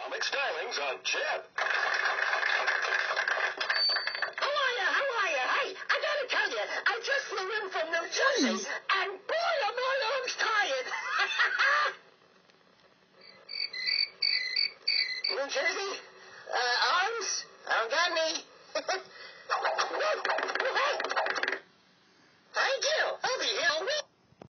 Comic stylings on Jet. How are you? Hey, I gotta tell you, I just flew in from New Jersey, and boy, are my arms tired. New Jersey? Arms? I don't got any